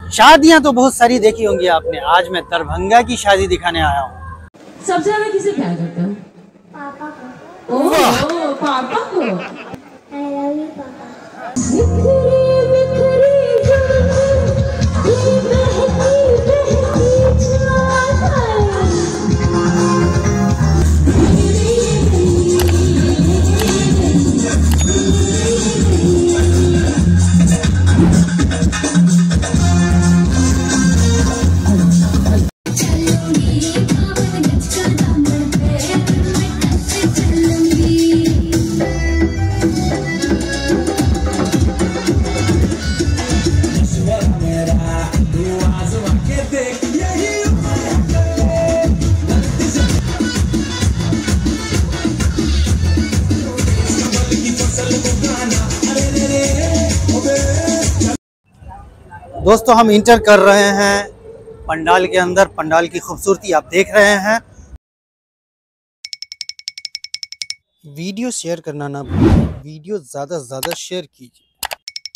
शादियां तो बहुत सारी देखी होंगी आपने, आज मैं दरभंगा की शादी दिखाने आया हूँ। सबसे ज्यादा किसे प्यार करता है? पापा को। ओह पापा को। I love you, पापा। दोस्तों हम इंटर कर रहे हैं पंडाल के अंदर। पंडाल की खूबसूरती आप देख रहे हैं। वीडियो शेयर करना ना भूलिए, वीडियो ज़्यादा से ज़्यादा शेयर कीजिए।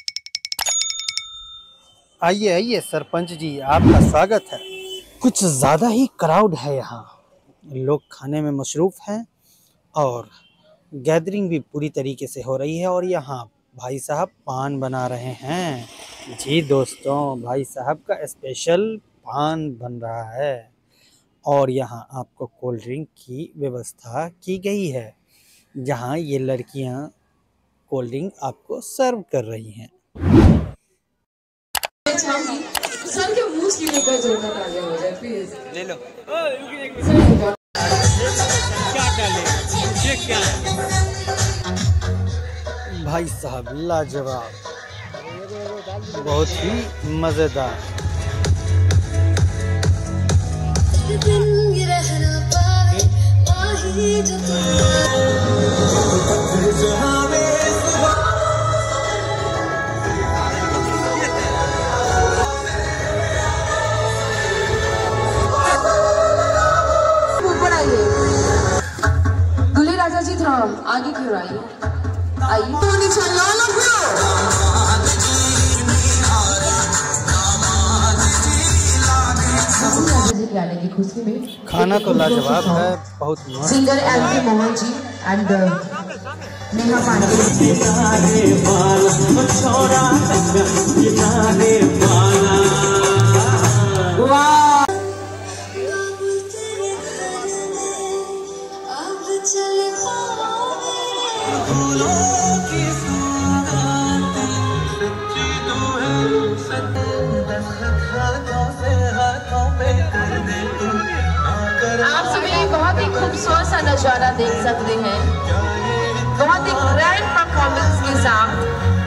आइए आइए सरपंच जी, आपका स्वागत है। कुछ ज़्यादा ही क्राउड है यहाँ, लोग खाने में मशरूफ़ हैं और गैदरिंग भी पूरी तरीके से हो रही है। और यहाँ भाई साहब पान बना रहे हैं। जी दोस्तों, भाई साहब का स्पेशल पान बन रहा है। और यहाँ आपको कोल्ड ड्रिंक की व्यवस्था की गई है, जहाँ ये लड़कियाँ कोल्ड ड्रिंक आपको सर्व कर रही हैं। सर के मुंह की लेकर जोड़ना ताजा हो जाए प्लीज। ले लो। क्या भाई साहब लाजवाब, बहुत ही मज़ेदार। दूल्हे राजा जी थोड़ा आगे क्यों आइए? आने की खुशी में खाना तो लाजवाब है, बहुत मस्त। Singer L Mohan ji and Neha Pandey. आप सभी बहुत ही खूबसूरत सा नजारा देख सकते हैं, बहुत ही ग्रैंड परफॉर्मेंस के साथ